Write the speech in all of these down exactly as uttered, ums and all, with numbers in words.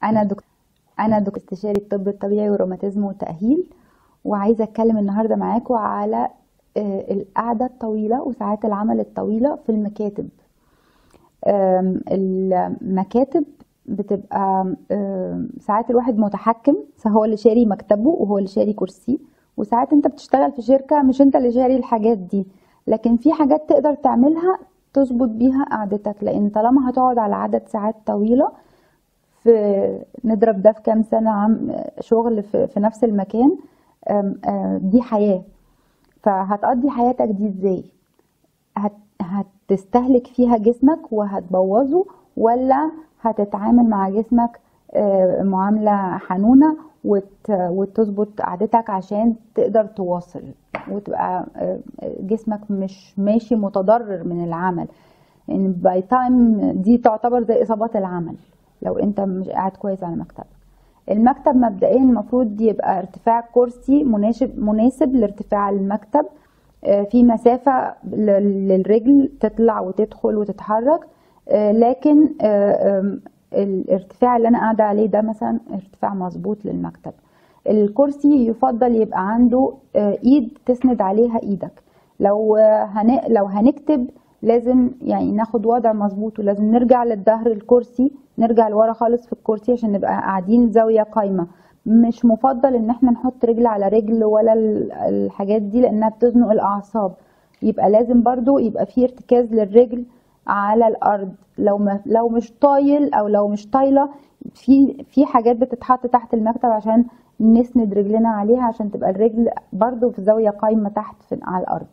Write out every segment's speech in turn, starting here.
انا دكتور انا دكتور استشاري الطب الطبيعي والروماتيزم والتأهيل، وعايزه اتكلم النهارده معاكم على آه، القعده الطويله وساعات العمل الطويله في المكاتب. آم، المكاتب بتبقى آم، ساعات الواحد متحكم، فهو اللي شاري مكتبه وهو اللي شاري كرسيه، وساعات انت بتشتغل في شركه مش انت اللي شاري الحاجات دي، لكن في حاجات تقدر تعملها تظبط بيها قعدتك، لان طالما هتقعد على عدد ساعات طويله في نضرب ده في كام سنة عم شغل في, في نفس المكان. أم- أم دي حياة، فهتقضي حياتك دي ازاي؟ هت هتستهلك فيها جسمك وهتبوظه، ولا هتتعامل مع جسمك آه، معاملة حنونة وت- وتظبط قعدتك عشان تقدر تواصل وتبقى آه، جسمك مش ماشي متضرر من العمل؟ يعني باي تايم دي تعتبر زي اصابات العمل لو انت مش قاعد كويس على مكتبك. المكتب مبدئيا المفروض يبقى ارتفاع الكرسي مناسب مناسب لارتفاع المكتب، آه، في مسافة ل- للرجل تطلع وتدخل وتتحرك، آه، لكن آه، آم، الارتفاع اللي انا قاعدة عليه ده مثلا ارتفاع مظبوط للمكتب. الكرسي يفضل يبقى عنده آه، ايد تسند عليها ايدك. لو آه، هن... لو هنكتب لازم يعني ناخد وضع مظبوط، ولازم نرجع للظهر الكرسي، نرجع لورا خالص في الكرسي عشان نبقى قاعدين زاوية قايمة. مش مفضل ان احنا نحط رجل على رجل ولا ال- الحاجات دي لانها بتزنق الاعصاب. يبقى لازم برضو يبقى في ارتكاز للرجل على الارض. لو ما لو مش طايل او لو مش طايله، في في حاجات بتتحط تحت المكتب عشان نسند رجلنا عليها عشان تبقى الرجل برضو في زاوية قايمة تحت في على الارض.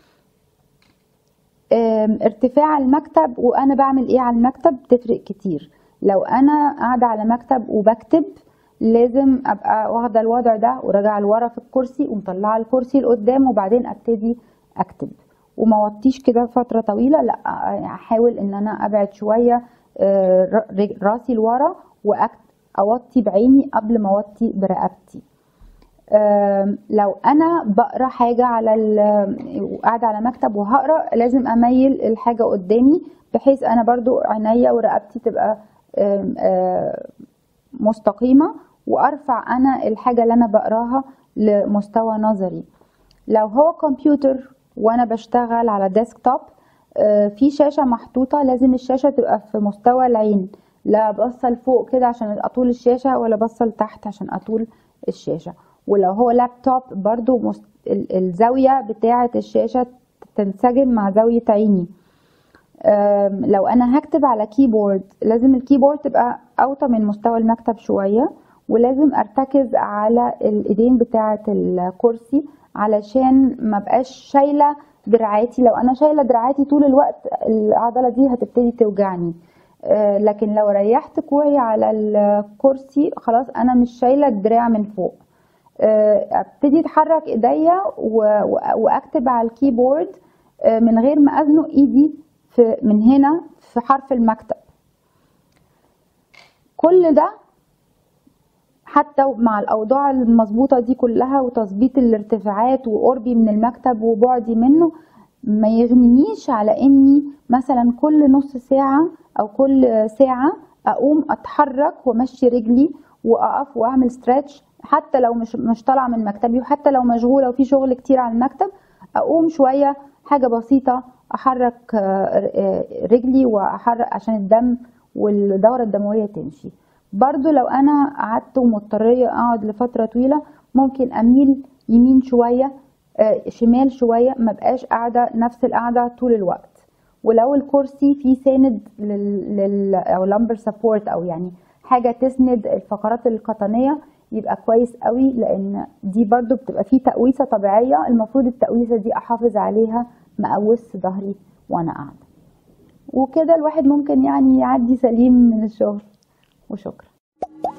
ام، ارتفاع المكتب وانا بعمل ايه على المكتب تفرق كتير. لو انا قاعده على مكتب وبكتب لازم ابقى واخده الوضع ده وراجعه لورا في الكرسي ومطلعه الكرسي لقدام وبعدين ابتدي اكتب، وما وطيش كده فتره طويله، لا احاول ان انا ابعد شويه اه، ر- راسي لورا واوطي بعيني قبل ما اوطي برقبتي. آم، لو انا بقرا حاجه على ال- قاعده على مكتب وهقرا لازم اميل الحاجه قدامي بحيث انا برضو عينيا ورقبتي تبقى آم، آم، مستقيمه، وارفع انا الحاجه اللي انا بقراها لمستوى نظري. لو هو كمبيوتر وانا بشتغل على ديسكتوب، آه، في شاشة محطوطة لازم الشاشة تبقى في مستوى العين، لا بصل فوق كده عشان اطول الشاشة ولا بصل تحت عشان اطول الشاشة. ولو هو لابتوب برضو مست... ال- الزاوية بتاعة الشاشة تنسجم مع زاوية عيني. أم، لو انا هكتب على كيبورد لازم الكيبورد تبقى اوطى من مستوى المكتب شوية، ولازم ارتكز على الايدين بتاعة الكرسي علشان ما بقاش شايلة دراعاتي. لو انا شايلة دراعاتي طول الوقت العضلة دي هتبتدي توجعني، أه، لكن لو ريحت كوعي على الكرسي خلاص انا مش شايلة الدراع من فوق. أه، ابتدي اتحرك ايديا و- و- واكتب على الكيبورد أه، من غير ما ازنق ايدي في من هنا في حرف المكتب. كل ده حتى مع الاوضاع المظبوطه دي كلها وتظبيط الارتفاعات وقربي من المكتب وبعدي منه ما يغنينيش على اني مثلا كل نص ساعه او كل ساعه اقوم اتحرك وامشي رجلي واقف واعمل ستريتش، حتى لو مش مش طالعه من مكتبي وحتى لو مشغوله وفي شغل كتير على المكتب اقوم شويه حاجه بسيطه احرك آه، آه، رجلي واحرك عشان الدم والدوره الدمويه تمشي. برضو لو انا قعدت ومضطريه اقعد لفتره طويله ممكن اميل يمين شويه آه، شمال شويه، ما بقاش قاعده نفس القعده طول الوقت. ولو الكرسي فيه ساند لل, لل... او لامبر سبورت او يعني حاجه تسند الفقرات القطنيه يبقى كويس قوي، لان دي برضو بتبقى فيه تقويسه طبيعيه، المفروض التقويسه دي احافظ عليها ما اقوس ظهري وانا قاعده. وكده الواحد ممكن يعني يعدي سليم من الشغل. وشكرا.